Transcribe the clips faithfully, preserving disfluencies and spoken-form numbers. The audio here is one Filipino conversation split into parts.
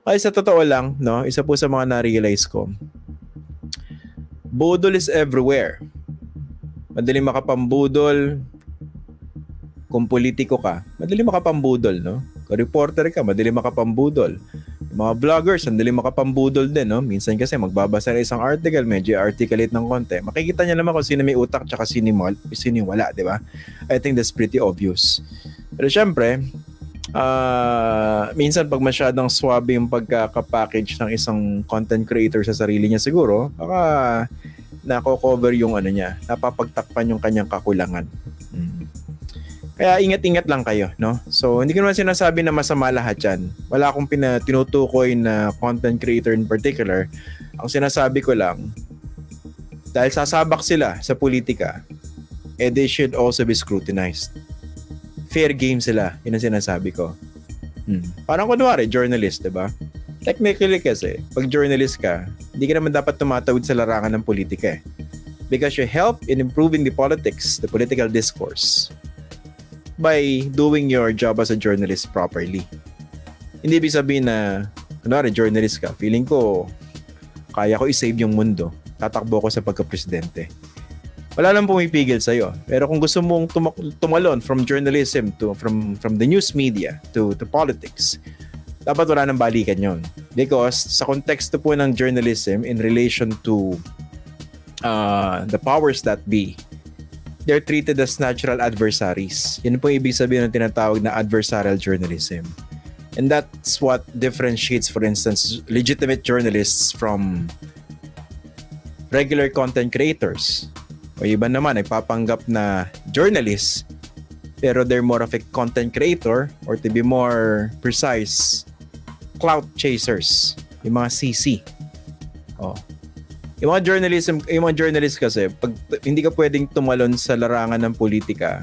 Ay, sa totoo lang, no, isa po sa mga na-realize ko, budol is everywhere. Madaling makapambudol. Kung politiko ka, madaling makapambudol, no? Kung reporter ka, madaling makapambudol. Yung mga vloggers, madaling makapambudol din, no? Minsan kasi magbabasa ng isang article, medyo articulate ng konti. Makikita niya naman kung sino may utak tsaka sino, sino wala, di ba? I think that's pretty obvious. Pero syempre, uh, minsan pag masyadong swabe yung pagkakapackage ng isang content creator sa sarili niya siguro, baka nako-cover yung ano niya, napapagtakpan yung kanyang kakulangan. Hmm. Kaya ingat-ingat lang kayo, no? So, hindi ko naman sinasabi na masama lahat yan. Wala akong pina- tinutukoy na content creator in particular. Ang sinasabi ko lang, dahil sasabak sila sa politika, eh they should also be scrutinized. Fair game sila, yun ang sinasabi ko. Hmm. Parang kunwari, journalist, diba? Technically kasi, pag journalist ka, hindi ka naman dapat tumatawid sa larangan ng politika eh. Because you help in improving the politics, the political discourse, by doing your job as a journalist properly. Hindi ibig sabihin na, kunwari, journalist ka, feeling ko, kaya ko i-save yung mundo, tatakbo ko sa pagka-presidente. Wala lang pumipigil sa'yo. Pero kung gusto mong tum- tumalon from journalism to, from, from the news media to, to politics, dapat wala nang balikan yon. Because sa konteksto po ng journalism in relation to uh, the powers that be, they're treated as natural adversaries. Yun po ibig sabihin ng tinatawag na adversarial journalism. And that's what differentiates, for instance, legitimate journalists from regular content creators. O iba naman, nagpapanggap na journalists, pero they're more of a content creator, or to be more precise, clout chasers. Yung mga C C. Oh. Yung mga journalism, yung mga journalist kasi, pag hindi ka pwedeng tumalon sa larangan ng politika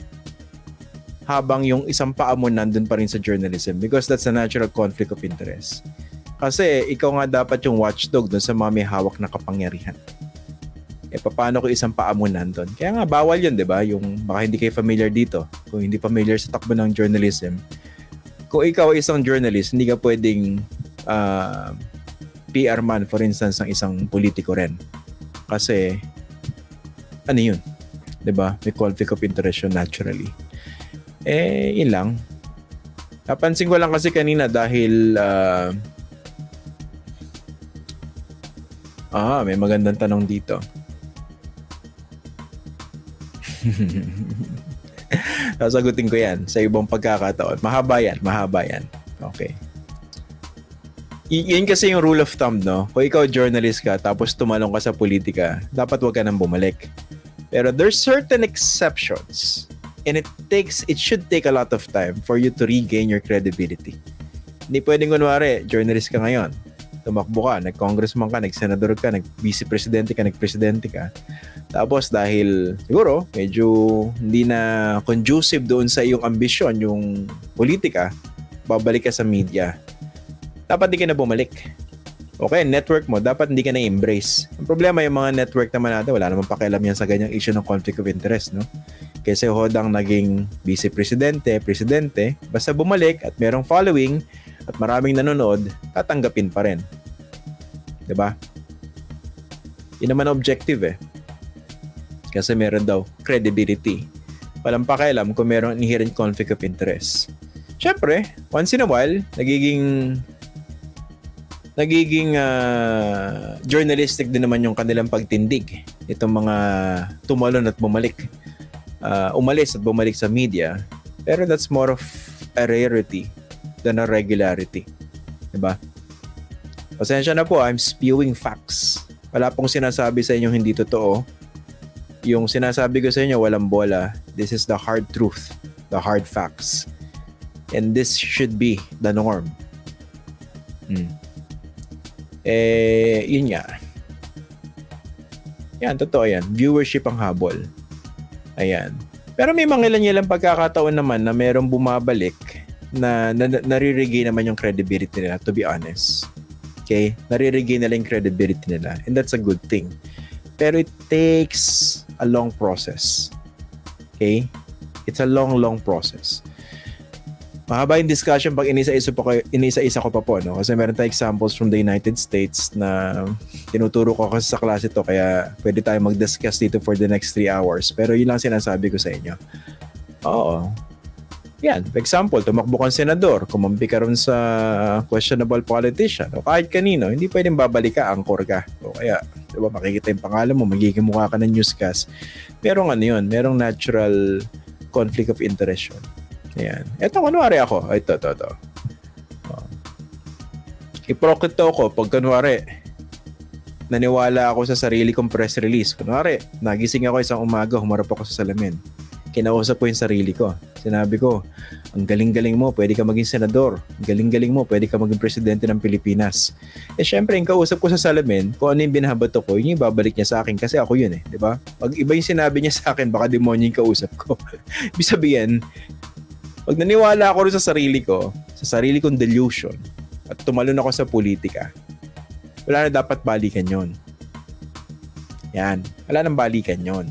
habang yung isang paa mo nandun pa rin sa journalism, because that's a natural conflict of interest. Kasi ikaw nga dapat yung watchdog dun sa mga may hawak na kapangyarihan. Eh, paano kung isang paa mo nandun? Kaya nga, bawal yun, di ba? Yung, baka hindi kayo familiar dito. Kung hindi familiar sa takbo ng journalism, kung ikaw ay isang journalist, hindi ka pwedeng uh, P R man, for instance, ng isang politiko rin. Kasi, ano yun? Diba? May conflict of interest yun naturally. Eh, yun lang. Napansin ko lang kasi kanina dahil uh, ah, may magandang tanong dito. Sasagutin ko yan sa ibang pagkakataon. Mahaba yan, mahaba yan. Okay. Y- yun kasi yung rule of thumb, no? Kung ikaw journalist ka tapos tumalong ka sa politika, dapat wag ka nang bumalik. Pero there's certain exceptions, and it takes it should take a lot of time for you to regain your credibility. Hindi pwedeng kunwari, journalist ka ngayon, tumakbo ka, nag-congressman ka, nag-senador ka, nag-vice presidente ka, nag-presidente ka. Tapos dahil siguro medyo hindi na conducive doon sa iyong ambisyon, yung politika, babalik ka sa media. Dapat di ka na bumalik. Okay, network mo, dapat hindi ka na embrace. Ang problema yung mga network naman natin, wala namang pakialam yan sa ganyang issue ng conflict of interest, no? Kasi hodang naging vice-presidente, presidente, basta bumalik at merong following at maraming nanonood, tatanggapin pa rin. Diba? Yun naman objective eh. Kasi meron daw credibility. Walang pakialam kung meron inherent conflict of interest. Siyempre, once in a while, nagiging nagiging uh, journalistic din naman yung kanilang pagtindig. Itong mga tumalon at bumalik. Uh, umalis at bumalik sa media. Pero that's more of a rarity than a regularity. Diba? Pasensya na po, I'm spewing facts. Wala pong sinasabi sa inyo hindi totoo. Yung sinasabi ko sa inyo, walang bola. This is the hard truth. The hard facts. And this should be the norm. Hmm. Eh, yun nga. Yan, totoo yan. Viewership ang habol. Ayan. Pero may mga ilan-ilang pagkakataon naman na merong bumabalik na, na, na nare-regain naman yung credibility nila, to be honest. Okay? Nare-regain nila yung credibility nila. And that's a good thing. Pero it takes a long process. Okay? It's a long, long process. Mahaba yung discussion pag inisa-isa, po, inisa-isa ko pa po, no? Kasi meron tayong examples from the United States na tinuturo ko kasi sa klase to, kaya pwede tayo mag-discuss dito for the next three hours. Pero yun lang sinasabi ko sa inyo. Oo. Yan. For example, tumakbo kang senador, kumampi ka rin sa questionable politician, o kahit kanino, hindi pwedeng babalik ka, angkor ka. O kaya, diba, makikita yung pangalan mo, magiging mukha ka ng newscast. Merong ano yun, merong natural conflict of interest yun. Ayan. Ito, kunwari ako. Ito, ito, ito. Oh. Iprokrito ako pag kunwari naniwala ako sa sarili kong press release. Kunwari, nagising ako isang umaga, humarap ako sa salamin. Kinausap ko yung sarili ko. Sinabi ko, ang galing-galing mo, pwede ka maging senador. Ang galing-galing mo, pwede ka maging presidente ng Pilipinas. Eh syempre, yung kausap ko sa salamin, kung ano yung binabato ko, yun yung babalik niya sa akin kasi ako yun eh. Diba? Pag iba yung sinabi niya sa akin, baka demonyo yung kausap ko. Ibig sabihin, pag naniwala ako rin sa sarili ko, sa sarili kong delusion, at tumalon ako sa politika, wala na dapat balikan yon. Yan. Wala nang balikan yon.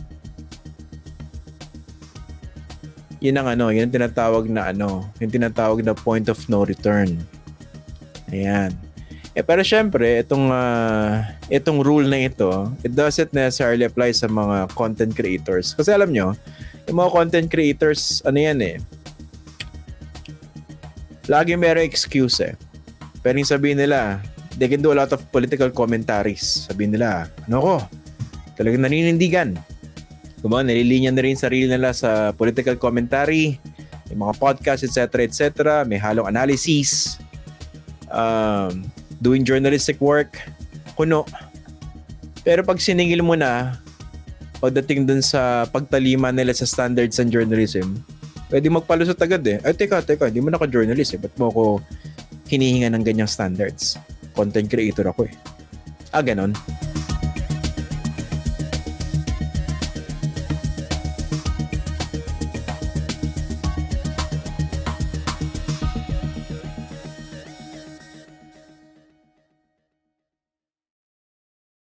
Yun ang ano, yun ang tinatawag na ano, yung tinatawag na point of no return. Ayan. Eh, pero syempre, itong, uh, itong rule na ito, it doesn't necessarily apply sa mga content creators. Kasi alam nyo, yung mga content creators, ano yan eh, lagi merong excuse eh. Pero yung sabihin nila, they can do a lot of political commentaries. Sabihin nila, ano ko, talagang naninindigan. Kumbaga, nililinya na rin sarili nila sa political commentary, yung mga podcast, et cetera, et cetera. May halong analysis, um, doing journalistic work, kuno. Pero pag siningil mo na, pagdating dun sa pagtalima nila sa standards and journalism, pwede magpalusot agad eh. Ay, teka, teka, hindi mo naka-journalist eh. Ba't mo ako hinihinga ng ganyang standards? Content creator ako eh. Ah, ganon.